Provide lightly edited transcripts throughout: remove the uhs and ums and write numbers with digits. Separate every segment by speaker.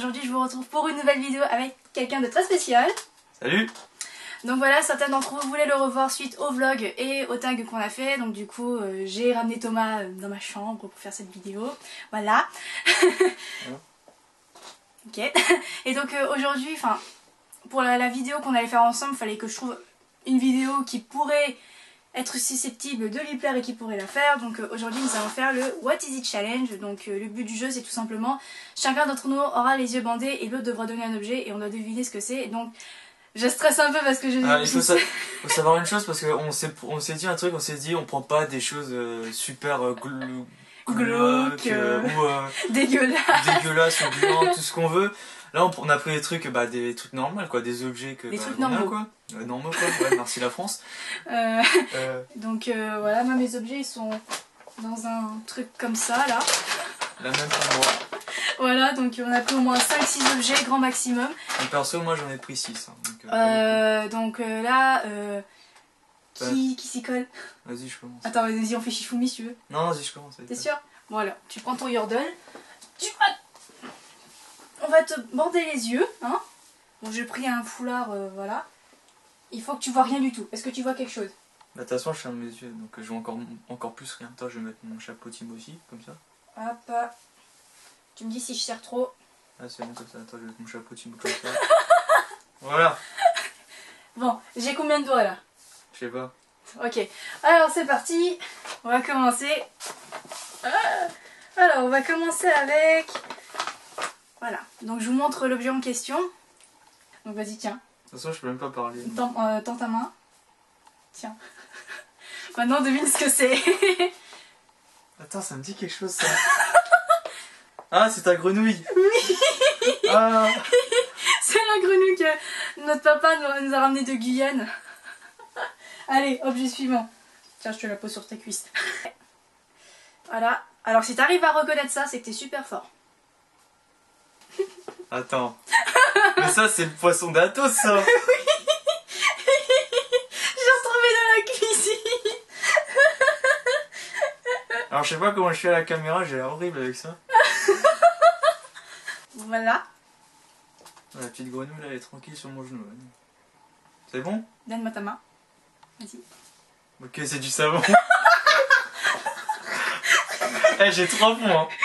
Speaker 1: aujourd'hui je vous retrouve pour une nouvelle vidéo avec quelqu'un de très spécial.
Speaker 2: Salut.
Speaker 1: Donc voilà, certains d'entre vous voulaient le revoir suite au vlog et au tag qu'on a fait. Donc du coup j'ai ramené Thomas dans ma chambre pour faire cette vidéo. Voilà. Ok. Et donc aujourd'hui, enfin pour la vidéo qu'on allait faire ensemble, il fallait que je trouve une vidéo qui pourrait être susceptible de lui plaire et qui pourrait la faire. Donc aujourd'hui nous allons faire le What is it challenge. Donc le but du jeu c'est tout simplement chacun d'entre nous aura les yeux bandés et l'autre devra donner un objet et on doit deviner ce que c'est. Donc je stresse un peu parce que je...
Speaker 2: Il faut savoir une chose parce qu'on s'est dit un truc, on s'est dit on prend pas des choses super glauques ou dégueulasses ou gluantes, tout ce qu'on veut. Là on a pris des trucs, des trucs normaux quoi, des objets que...
Speaker 1: Des trucs normaux
Speaker 2: quoi. Normaux quoi, ouais, merci la France.
Speaker 1: Donc voilà, moi mes objets ils sont dans un truc comme ça là.
Speaker 2: La même pour moi.
Speaker 1: Voilà, donc on a pris au moins 5-6 objets, grand maximum.
Speaker 2: Et perso, moi j'en ai pris 6.
Speaker 1: Qui s'y colle?
Speaker 2: Vas-y, je commence.
Speaker 1: Attends, vas-y, on fait Shifumi si tu veux.
Speaker 2: Non, vas-y, je commence.
Speaker 1: T'es sûr? Voilà, tu prends ton yordle. On va te bander les yeux, hein. Bon, j'ai pris un foulard, voilà. Il faut que tu vois rien du tout. Est-ce que tu vois quelque chose?
Speaker 2: De toute façon, je ferme mes yeux, donc je vois encore plus rien. Attends, je vais mettre mon chapeau Tim aussi, comme ça.
Speaker 1: Hop. Tu me dis si je serre trop.
Speaker 2: Ah, c'est bon comme ça. Attends, je vais mettre mon chapeau Tim comme ça. Voilà.
Speaker 1: Bon, j'ai combien de doigts là?
Speaker 2: Je sais pas.
Speaker 1: Ok, alors c'est parti. On va commencer. Alors, on va commencer avec... Voilà, donc je vous montre l'objet en question. Donc vas-y, tiens.
Speaker 2: De toute façon, je peux même pas parler.
Speaker 1: Tends ta main. Tiens. Maintenant, devine ce que c'est.
Speaker 2: Attends, ça me dit quelque chose ça. Ah, c'est ta grenouille.
Speaker 1: Oui.
Speaker 2: Ah.
Speaker 1: C'est la grenouille que notre papa nous a ramené de Guyane. Allez, objet suivant. Tiens, je te la pose sur tes cuisses. Voilà. Alors si t'arrives à reconnaître ça, c'est que t'es super fort.
Speaker 2: Attends. Mais ça, c'est le poisson d'Athos, ça.
Speaker 1: Oui. J'ai retrouvé dans la cuisine.
Speaker 2: Alors, je sais pas comment je suis à la caméra, j'ai l'air horrible avec ça.
Speaker 1: Voilà.
Speaker 2: La petite grenouille, là, elle est tranquille sur mon genou. C'est bon?
Speaker 1: Donne-moi ta main. Vas-y.
Speaker 2: Ok, c'est du savon. J'ai 3 points. Hein.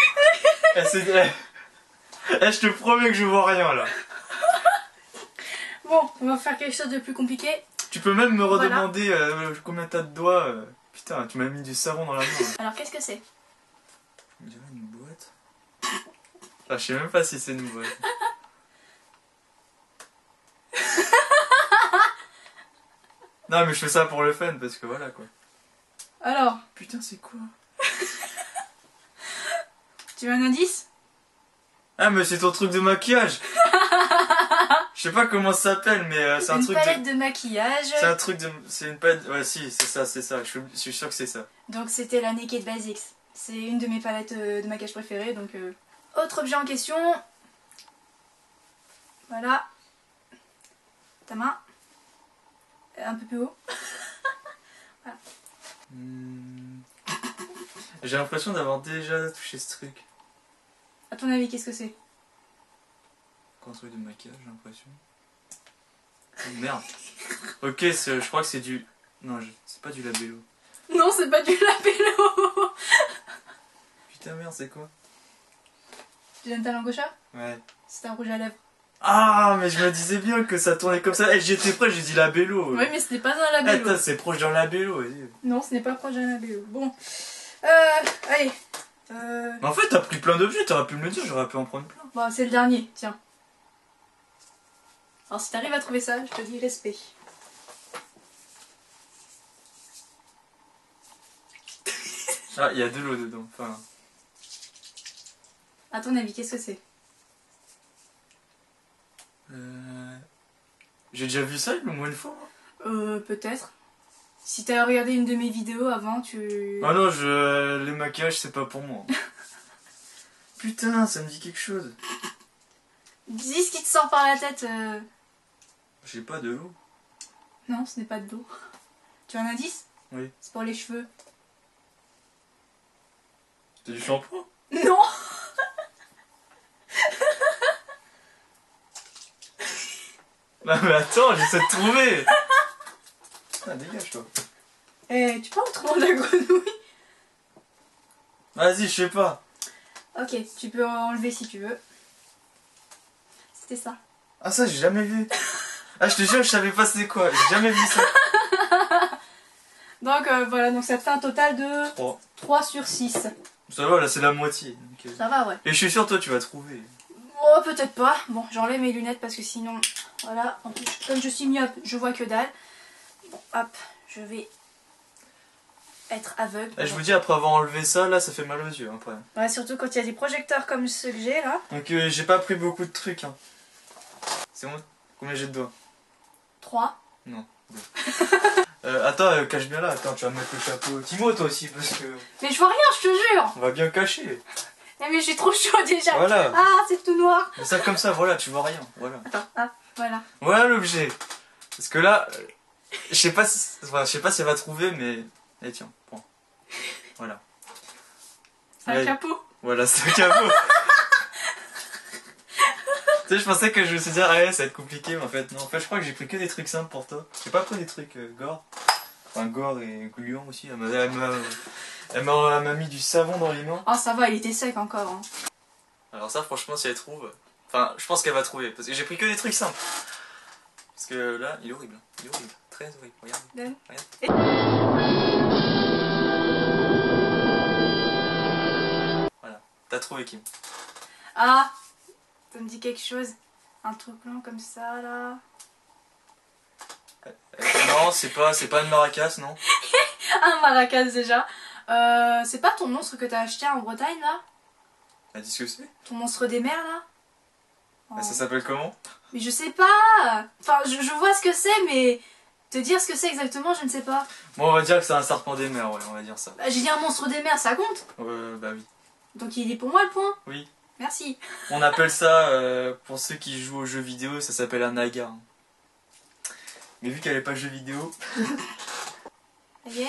Speaker 2: Je te promets que je vois rien là.
Speaker 1: Bon, on va faire quelque chose de plus compliqué.
Speaker 2: Tu peux même me redemander combien t'as de doigts. Putain, tu m'as mis du savon dans la main.
Speaker 1: Alors, qu'est-ce que c'est?
Speaker 2: Je dirais une boîte. Ah, je sais même pas si c'est une boîte. Non, mais je fais ça pour le fun parce que voilà quoi.
Speaker 1: Alors,
Speaker 2: putain, c'est quoi?
Speaker 1: tu veux un indice?
Speaker 2: Ah, mais c'est ton truc de maquillage. Je sais pas comment ça s'appelle, mais c'est un truc
Speaker 1: de... Une palette de maquillage.
Speaker 2: C'est un truc de... C'est une palette... Ouais, si, c'est ça. Je suis sûr que c'est ça.
Speaker 1: Donc c'était la Naked Basics. C'est une de mes palettes de maquillage préférées, donc... Autre objet en question. Voilà. Ta main. Un peu plus haut. Voilà.
Speaker 2: J'ai l'impression d'avoir déjà touché ce truc.
Speaker 1: A ton avis, qu'est-ce que c'est?
Speaker 2: Un truc de maquillage, j'ai l'impression. Oh, merde. Ok, je crois que c'est du... Non, c'est pas du labello.
Speaker 1: Non, c'est pas du labello.
Speaker 2: Putain, merde, c'est quoi?
Speaker 1: Tu donnes ta langue au chat?
Speaker 2: Ouais.
Speaker 1: C'est un rouge à lèvres.
Speaker 2: Ah, mais je me disais bien que ça tournait comme ça. J'étais prêt, j'ai dit labello.
Speaker 1: Oui, mais ce n'est pas un labello.
Speaker 2: Attends, c'est proche d'un labello.
Speaker 1: Non, ce n'est pas proche d'un labello. Bon. Allez.
Speaker 2: Mais en fait, t'as pris plein d'objets, t'aurais pu me le dire, j'aurais pu en prendre plein.
Speaker 1: Bon, c'est le dernier, tiens. Alors, si t'arrives à trouver ça, je te dis respect.
Speaker 2: Ah, il y a de l'eau dedans. Enfin...
Speaker 1: À ton avis, qu'est-ce que c'est?
Speaker 2: J'ai déjà vu ça au moins une fois.
Speaker 1: Peut-être. Si t'as regardé une de mes vidéos avant, tu...
Speaker 2: Ah non, les maquillages, c'est pas pour moi. Putain, ça me dit quelque chose.
Speaker 1: Dis ce qui te sort par la tête.
Speaker 2: J'ai pas de l'eau.
Speaker 1: Non, ce n'est pas de l'eau. Tu as un indice?
Speaker 2: Oui.
Speaker 1: C'est pour les cheveux.
Speaker 2: C'est du shampoing?
Speaker 1: Non.
Speaker 2: Bah mais attends, j'essaie de trouver. Ah, dégage toi.
Speaker 1: Eh, tu parles autrement de la grenouille?
Speaker 2: Vas-y, je sais pas.
Speaker 1: Ok, tu peux enlever si tu veux. C'était ça.
Speaker 2: Ah ça, j'ai jamais vu. Ah, je te jure, je savais pas c'était quoi. J'ai jamais vu ça.
Speaker 1: Donc voilà, donc ça te fait un total de 3 sur 6.
Speaker 2: Ça va, là c'est la moitié. Donc,
Speaker 1: Ça va, ouais.
Speaker 2: Et je suis sûr, toi tu vas trouver.
Speaker 1: Oh, peut-être pas. Bon, j'enlève mes lunettes parce que sinon, voilà. En plus, comme je suis myope, je vois que dalle. Bon, hop, je vais être aveugle.
Speaker 2: Je vous dis, après avoir enlevé ça, là ça fait mal aux yeux après.
Speaker 1: Ouais, surtout quand il y a des projecteurs comme ceux que j'ai là.
Speaker 2: Donc j'ai pas pris beaucoup de trucs. Hein. C'est bon? Combien j'ai de doigts?
Speaker 1: 3.
Speaker 2: Non. Attends, cache bien là. Attends, tu vas mettre le chapeau. Timo, toi aussi, parce que.
Speaker 1: Mais je vois rien, je te jure.
Speaker 2: On va bien cacher.
Speaker 1: Mais j'ai trop chaud déjà.
Speaker 2: Voilà.
Speaker 1: Ah, c'est tout noir.
Speaker 2: Mais ça comme ça, voilà, tu vois rien. Voilà.
Speaker 1: Attends, ah, voilà.
Speaker 2: Voilà l'objet. Parce que là, je sais pas si, enfin, je sais pas si elle va trouver, mais. Eh tiens, prends. Voilà.
Speaker 1: C'est un capot.
Speaker 2: Voilà, c'est un capot. Tu sais, je pensais que je me suis dit, ah ouais, ça va être compliqué, mais en fait, non. En fait, je crois que j'ai pris que des trucs simples pour toi. J'ai pas pris des trucs gore. Enfin, gore et gluant aussi. Elle m'a mis du savon dans les mains.
Speaker 1: Ah, ça va, il était sec encore. Hein.
Speaker 2: Alors, ça, franchement, si elle trouve. Enfin, je pense qu'elle va trouver. Parce que j'ai pris que des trucs simples. Parce que là, il est horrible. Il est horrible. Très horrible. Regarde. Voilà. T'as trouvé, Kim.
Speaker 1: Ah, ça me dit quelque chose. Un truc long comme ça, là.
Speaker 2: Non, c'est pas une maracas, non.
Speaker 1: Un maracas déjà. C'est pas ton monstre que t'as acheté en Bretagne, là?
Speaker 2: Elle dit ce que c'est.
Speaker 1: Ton monstre des mers, là? Oh.
Speaker 2: Ça s'appelle comment?
Speaker 1: Mais je sais pas. Enfin, je vois ce que c'est, mais te dire ce que c'est exactement, je ne sais pas.
Speaker 2: Bon, on va dire que c'est un serpent des mers, ouais, on va dire ça.
Speaker 1: Bah, j'ai dit un monstre des mers, ça compte?
Speaker 2: Bah oui.
Speaker 1: Donc il est pour moi le point?
Speaker 2: Oui.
Speaker 1: Merci.
Speaker 2: On appelle ça, pour ceux qui jouent aux jeux vidéo, ça s'appelle un naga. Hein. Mais vu qu'elle est pas jeu vidéo...
Speaker 1: Ok.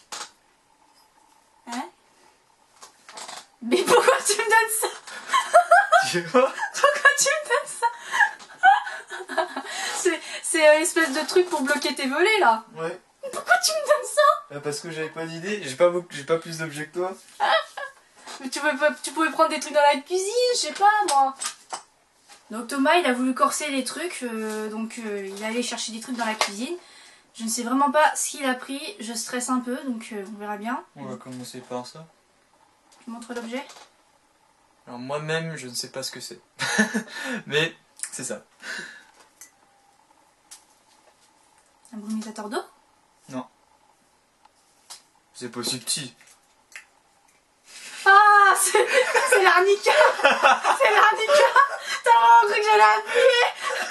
Speaker 1: Hein? Mais pourquoi tu me donnes ça?
Speaker 2: Je sais pas.
Speaker 1: Pourquoi tu me donnes ça? C'est une espèce de truc pour bloquer tes volets là.
Speaker 2: Ouais.
Speaker 1: Pourquoi tu me donnes ça?
Speaker 2: Parce que j'avais pas d'idée, j'ai pas plus d'objets que toi.
Speaker 1: Mais tu pouvais prendre des trucs dans la cuisine, je sais pas moi. Donc Thomas il a voulu corser les trucs, donc il est allé chercher des trucs dans la cuisine. Je ne sais vraiment pas ce qu'il a pris, je stresse un peu, donc on verra bien.
Speaker 2: On va commencer par ça.
Speaker 1: Tu montres l'objet?
Speaker 2: Alors moi-même je ne sais pas ce que c'est. Mais c'est ça.
Speaker 1: Un brumisateur d'eau?
Speaker 2: Non. C'est pas si petit.
Speaker 1: Ah, c'est l'arnica. C'est l'arnica. T'as vraiment cru que j'allais appuyer?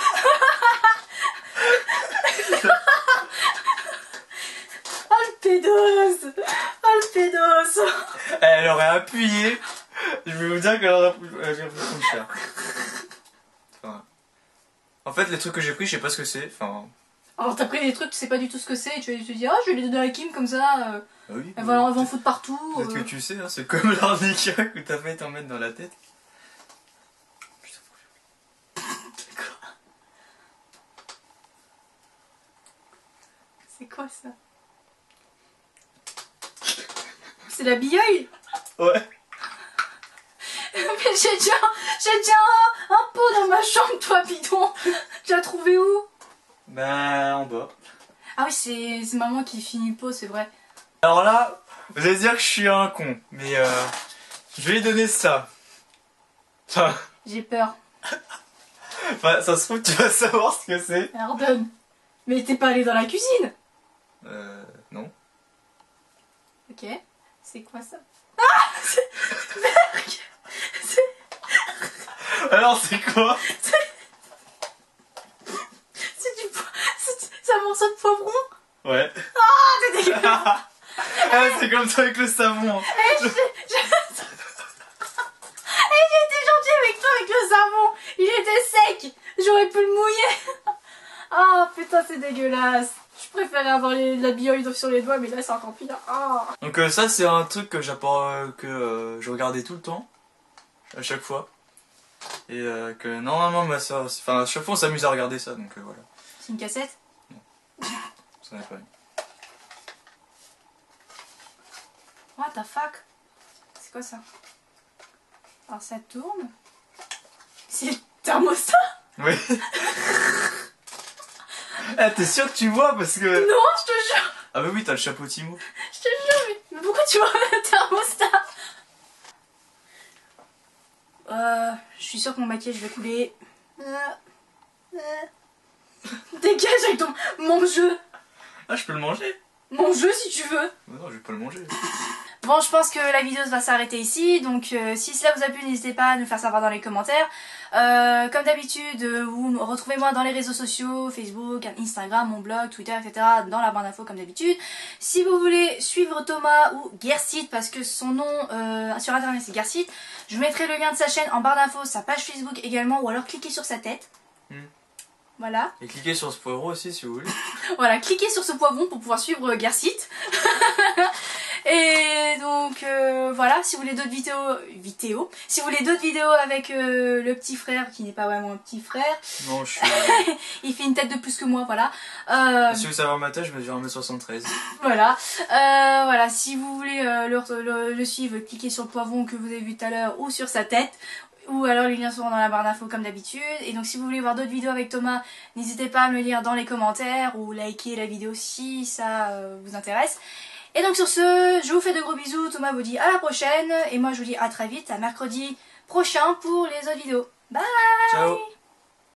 Speaker 1: Oh le pédos. Oh le pédos.
Speaker 2: Elle aurait appuyé. Je vais vous dire qu'elle aurait pris trop cher. Enfin, en fait les trucs que j'ai pris je sais pas ce que c'est. Enfin...
Speaker 1: Alors t'as pris des trucs, tu sais pas du tout ce que c'est, et tu vas te dire, ah je vais les donner à Kim comme ça,
Speaker 2: Ah oui,
Speaker 1: elle va en foutre partout.
Speaker 2: Peut-être que tu sais, hein, c'est comme l'arnica que t'as fait t'en mettre dans la tête.
Speaker 1: C'est quoi ça? C'est la billeule?
Speaker 2: Ouais.
Speaker 1: Mais j'ai déjà un pot dans ma chambre, toi bidon. Tu l'as trouvé où?
Speaker 2: Ben en bas.
Speaker 1: Ah oui, c'est maman qui finit le pot, c'est vrai.
Speaker 2: Alors là, vous allez dire que je suis un con, mais je vais lui donner ça. Enfin,
Speaker 1: J'ai peur.
Speaker 2: enfin, ça se trouve tu vas savoir ce que c'est.
Speaker 1: Alors donne. Mais t'es pas allé dans la cuisine?
Speaker 2: Non.
Speaker 1: Ok. C'est quoi ça? Ah, c'est...
Speaker 2: Alors c'est quoi?
Speaker 1: C'est un morceau de poivron?
Speaker 2: Ouais.
Speaker 1: Ah, c'est dégueulasse.
Speaker 2: Ah, c'est comme ça avec le savon.
Speaker 1: J'ai été gentille avec toi avec le savon. Il était sec. J'aurais pu le mouiller. Ah putain, c'est dégueulasse. Je préférais avoir la billeule sur les doigts, mais là c'est encore pire. Ah.
Speaker 2: Donc ça c'est un truc que j'apporte, que je regardais tout le temps, à chaque fois. Et que normalement ma soeur, enfin à chaque fois on s'amuse à regarder ça, donc voilà.
Speaker 1: C'est une cassette?
Speaker 2: Ça n'est pas une.
Speaker 1: What the fuck? C'est quoi ça? Alors ça tourne. C'est le thermostat?
Speaker 2: Oui. Ah, t'es sûr que tu vois parce que...
Speaker 1: Non, je te jure.
Speaker 2: Ah bah oui, t'as le chapeau Timo.
Speaker 1: Je te jure, mais pourquoi tu vois le thermostat? Je suis sûre que mon maquillage va couler. Dégage avec mon jeu.
Speaker 2: Ah, je peux le manger?
Speaker 1: Mon jeu si tu veux.
Speaker 2: Non, je vais pas le manger.
Speaker 1: Bon, je pense que la vidéo va s'arrêter ici, donc si cela vous a plu, n'hésitez pas à nous faire savoir dans les commentaires. Comme d'habitude, vous retrouvez-moi dans les réseaux sociaux, Facebook, Instagram, mon blog, Twitter, etc. dans la barre d'infos comme d'habitude. Si vous voulez suivre Thomas ou Gersit, parce que son nom sur internet c'est Gersit, je vous mettrai le lien de sa chaîne en barre d'infos, sa page Facebook également, ou alors cliquez sur sa tête. Voilà.
Speaker 2: Et cliquez sur ce poivron aussi si vous voulez.
Speaker 1: Voilà, cliquez sur ce poivron pour pouvoir suivre Gersit. Et donc voilà, si vous voulez d'autres si vous voulez d'autres vidéos avec le petit frère qui n'est pas vraiment un petit frère.
Speaker 2: Non, je suis...
Speaker 1: Il fait une tête de plus que moi, voilà.
Speaker 2: Si vous savez ma taille, je mesure 1m73.
Speaker 1: Voilà. Voilà, si vous voulez le suivre, cliquez sur le poivron que vous avez vu tout à l'heure ou sur sa tête. Ou alors les liens seront dans la barre d'infos comme d'habitude. Et donc si vous voulez voir d'autres vidéos avec Thomas, n'hésitez pas à me le lire dans les commentaires ou liker la vidéo si ça vous intéresse. Et donc sur ce, je vous fais de gros bisous, Thomas vous dit à la prochaine, et moi je vous dis à très vite, à mercredi prochain pour les autres vidéos. Bye!
Speaker 2: Ciao!